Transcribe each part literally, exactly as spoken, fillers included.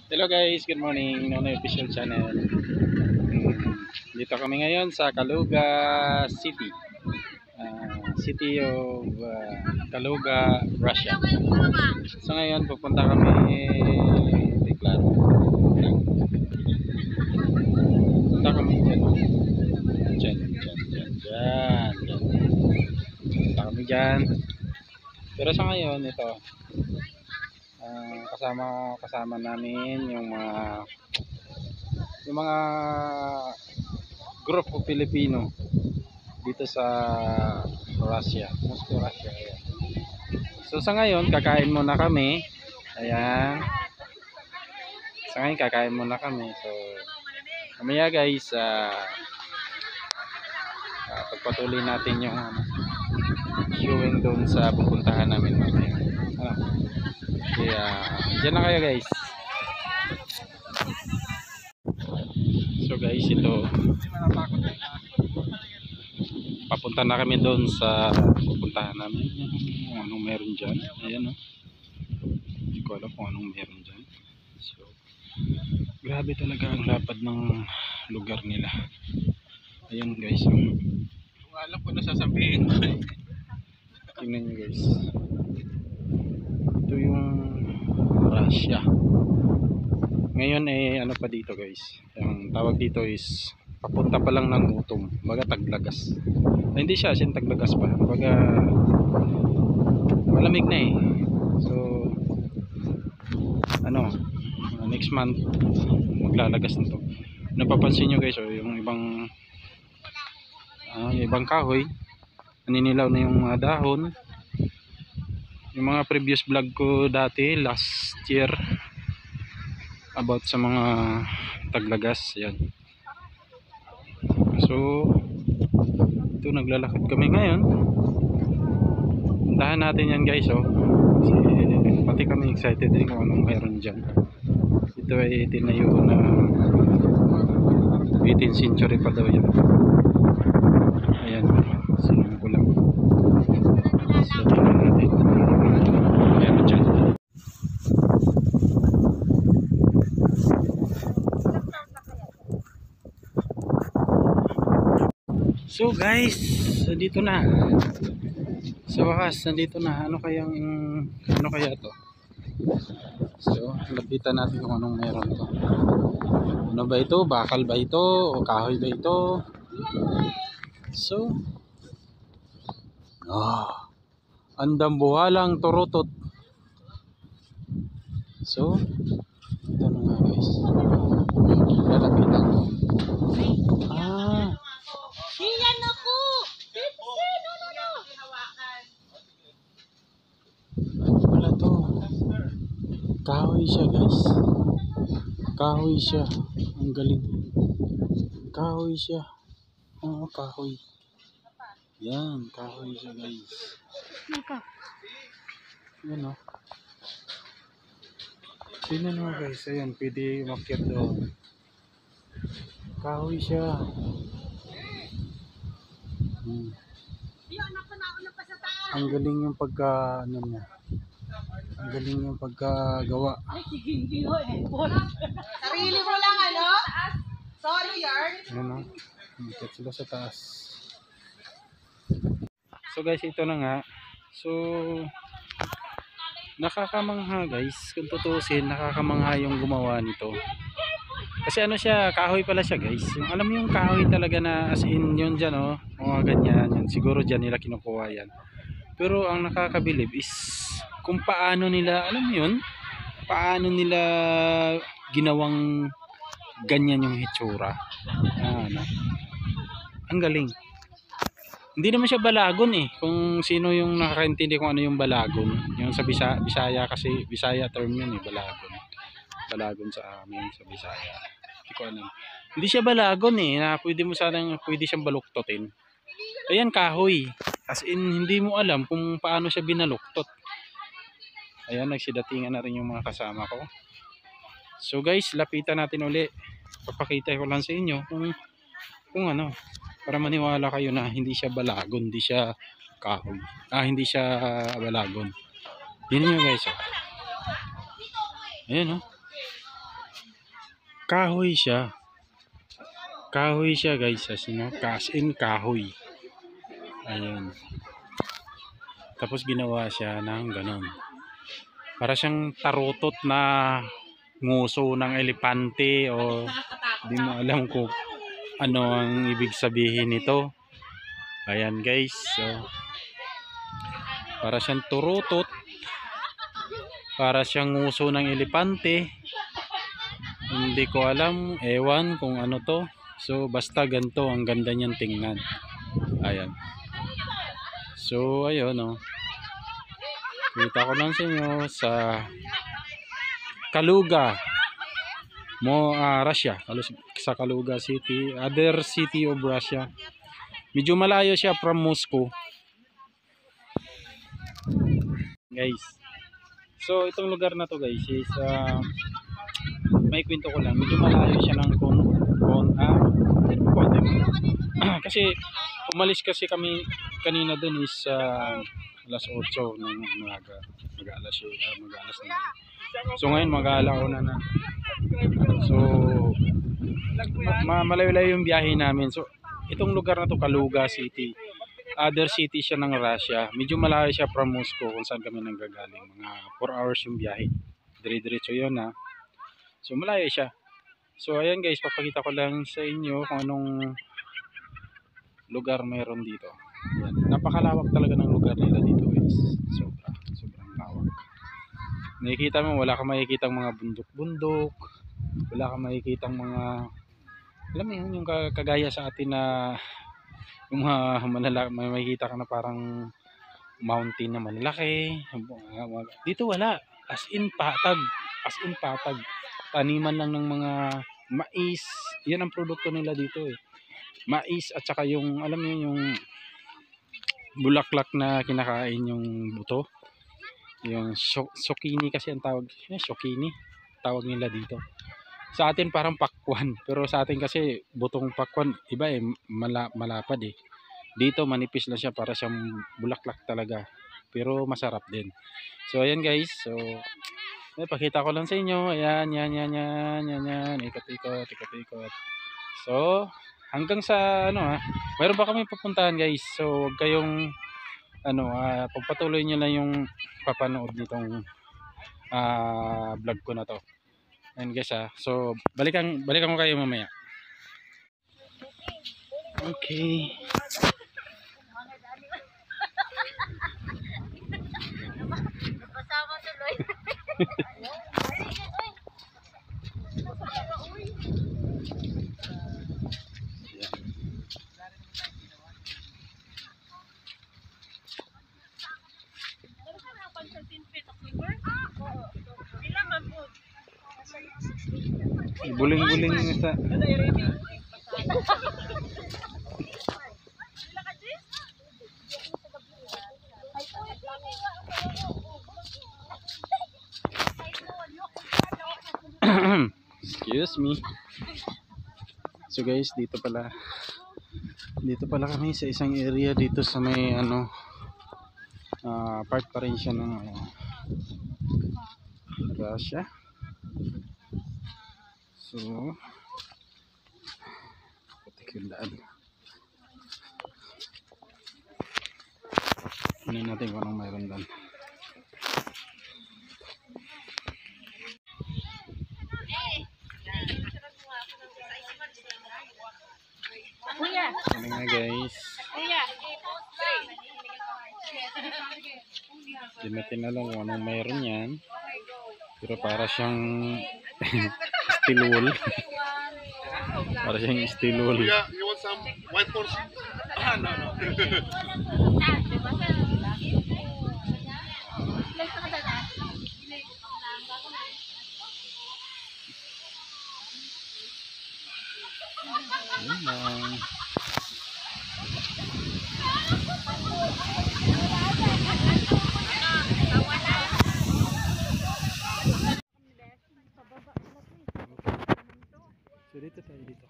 Hello guys, good morning. Nonoy Official Channel. Hmm, Dito kami ngayon sa Kaluga City. Ah, City of ah, Kaluga, Russia. So ngayon pupunta kami kay Claro. Punta kami dyan. Dyan, dyan, dyan, dyan, dyan. Punta kami dyan. Pero sa ngayon ito, ah, kasama kasama namin yung mga yung mga grupo Pilipino dito sa Russia, Moscow, Russia. Ayan. So sa ngayon, kakain muna kami. Ayan. Sa ngayon, kakain muna kami. So, mamaya guys, uh, uh, pagpatuloy natin yung ano, viewing doon sa pupuntahan namin mamaya. Ano? Kaya, dyan na kayo guys. So guys, ito, papunta na kami doon sa pupuntahan namin. Kung anong meron dyan. Ayan o. Oh. Hindi ko alam kung anong meron dyan. So, grabe talaga ang lapad ng lugar nila. Ayun guys. Yung, kung alam ko na sasabihin ko. Tingnan nyo guys. Ito yung Russia. Ngayon eh ano pa dito guys. Yung tawag dito is papunta pa lang ng gutom. Baga taglagas. Ay, hindi siya sin taglagas pa. Baga malamig na eh. So ano, next month maglalagas nito. Napapansin nyo guys, oh, yung ibang uh, yung ibang kahoy naninilaw na yung mga dahon. Yung mga previous vlog ko dati last year about sa mga taglagas, yan. So ito, naglalakad kami ngayon. Puntahan natin yan guys, oh. Kasi pati kami excited din kung anong meron dyan. Ito ay tinayo na eighteenth century pa daw yan. Ayan, sinong ko lang. So tingnan natin meron dyan. So guys, dito na. Sa wakas, nandito na. Ano kayang ano kaya to? So, lapitan natin kung anong meron to. Ano ba ito? Bakal ba ito? O kahoy ba ito? So, ah, andambuhalang turutot. So, ito na nga guys. Lalapitan ko. Ah, Iyan ako! No, no, no! ano pala to? Kahoy siya guys. Kahoy siya. Ang galing. Kahoy siya. Oo, kahoy. Yan, kahoy siya guys. Yan o. Tingnan mo guys. Ayan, pwede umakyat doon. Kahoy siya. Hmm. Ang galing yung pagka ano niya. Ang galing yung pagkagawa. Sarili mo lang, ano? Sorry, yarn. Ano no? Umakyat sila sa taas. So guys, ito na nga. So nakakamangha guys. Kung tutusin, nakakamangha yung gumawa nito. Kasi ano siya, kahoy pala siya guys. Yung, alam mo yung kahoy talaga na as in yun dyan oh. Mga ganyan. Yan. Siguro dyan nila kinukuha yan. Pero ang nakakabilib is kung paano nila, alam mo yun, paano nila ginawang ganyan yung hitsura. Ah, ano. Ang galing. Hindi naman siya balagon eh. Kung sino yung nakakaintindi kung ano yung balagon. Yung sa Bisa, Bisaya kasi, Bisaya term yun eh, balagon. Balagon sa amin, sa Bisaya. Hindi ko alam. Hindi siya balagon eh, na pwede mo sanang, pwede siyang baluktotin. Ayan, kahoy. As in, hindi mo alam kung paano siya binaluktot. Ayan, nagsidatingan na rin yung mga kasama ko. So guys, lapitan natin uli. Papakita ko lang sa inyo kung, kung ano, para maniwala kayo na hindi siya balagon, hindi siya kahoy. Ah, hindi siya balagon. Yun nyo guys, oh. Ayan, oh. Kahoy siya. Kahoy siya guys, as in, no? As in kahoy. Ayun. Tapos ginawa siya ng ganun. Para siyang tarutot na nguso ng elepante o di mo alam kung ano ang ibig sabihin nito. Ayan guys. So, para siyang turutot. Para siyang nguso ng elepante. Hindi ko alam, ewan kung ano to. So basta ganito, ang ganda niyan tingnan. Ayan. So ayun oh. Kita ko lang sa inyo sa Kaluga mo uh, Russia, sa Kaluga City, other city of Russia. Medyo malayo siya from Moscow. Guys. So itong lugar na to guys is uh, may kwento ko lang, medyo malayo siya ng kon kon ah, kasi umalis kasi kami kanina dun is uh, alas otso ng umaga, mag-alas uh, mag-alas na. So ngayon mag-alauna na. So ma malayo-layo yung biyahe namin. So itong lugar na to Kaluga City, other city siya ng Russia. Medyo malayo siya from Moscow kung saan kami nanggagaling. Mga four hours yung biyahe. Dire-diretso yun ha. So malayo siya. So ayan guys, papakita ko lang sa inyo kung anong lugar mayroon dito. Ayan. Napakalawak talaga ng lugar nila dito guys. Sobra, sobrang lawak. Nakikita mo, wala kang makikitang mga bundok-bundok. Wala kang makikitang mga, alam mo yun, yung kagaya sa atin na yung mga malala, may makikita ka na parang mountain na malalaki. Dito wala. As in patag. As in patag. Taniman lang ng mga mais. Yan ang produkto nila dito eh. Mais at saka yung, alam mo yung bulaklak na kinakain yung buto. Yung zucchini kasi ang tawag. Eh, zucchini. Tawag nila dito. Sa atin parang pakwan. Pero sa atin kasi butong pakwan. Iba eh. Mala, malapad eh. Dito manipis lang siya para siyang bulaklak talaga. Pero masarap din. So ayan guys. So eh, pakita ko lang sa inyo. Ayan, yan, yan, yan, yan, yan. Ikot-ikot, ikot-ikot. So, hanggang sa, ano ha, mayroon pa kami papuntahan guys. So, huwag kayong, ano, uh, pagpatuloy nyo lang yung papanood nitong uh, vlog ko na to. Ayan guys ha. So, balikan, balikan ko kayo mamaya. Okay. Napasama tuloy. Buling-buling sa excuse me. So guys, dito pala dito pala kami sa isang area dito sa may ano uh, part pa rin siya ng uh, Russia. So putik yung daan. Ano natin kung anong mayroon doon. Kuya. Ano nga guys, Kuya. hindi natin alam kung anong mayroon yan, pero para siyang steel wool. Para siyang steel wool. Yeah, you want some white horse? Ah, no, no. Ayun lang. So dito tayo dito.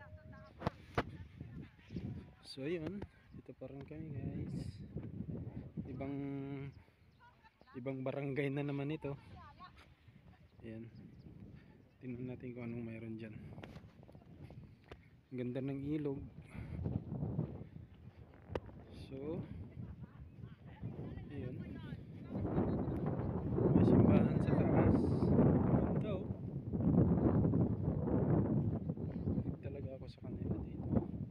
So ayun, dito pa rin kami guys. Ibang ibang barangay na naman ito. Ayan. Tingnan natin kung anong mayroon dyan. Ang ganda ng ilog. So ayun, may simbahan sa taas. Ganda oh. Hindi talaga ako sa kanila dito.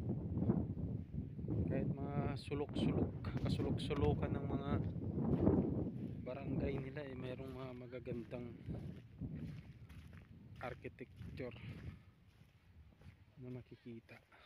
Kahit mga sulok-sulok, kasulok-sulokan ng mga barangay nila eh, mayroong mga magagandang architecture na makikita.